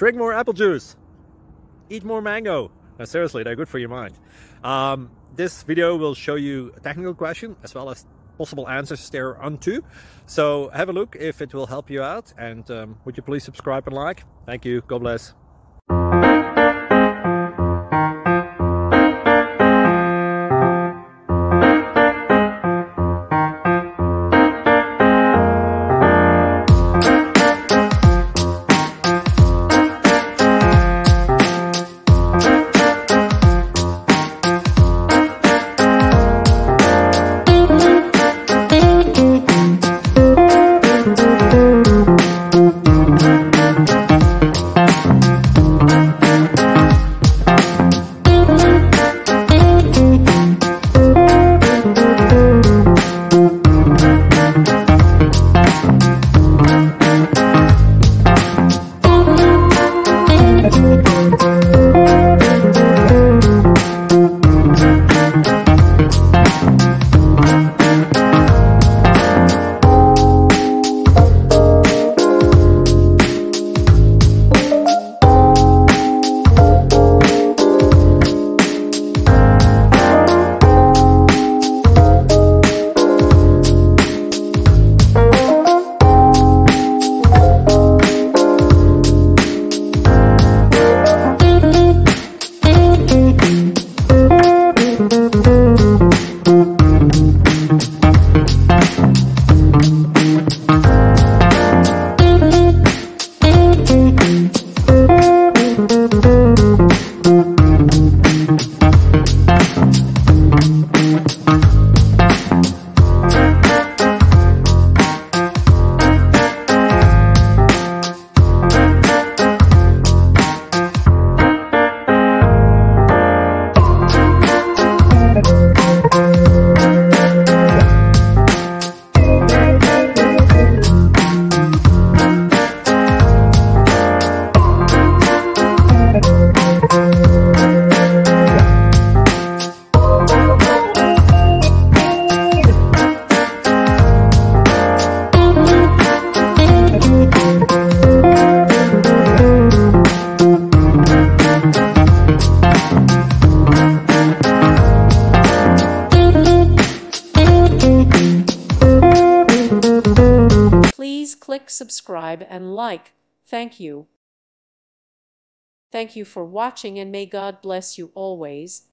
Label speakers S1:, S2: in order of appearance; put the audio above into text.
S1: Drink more apple juice. Eat more mango. No, seriously, they're good for your mind. This video will show you a technical question as well as possible answers thereunto. So have a look if it will help you out, and would you please subscribe and like? Thank you. God bless.
S2: Please click subscribe and like. Thank you. Thank you for watching, and may God bless you always.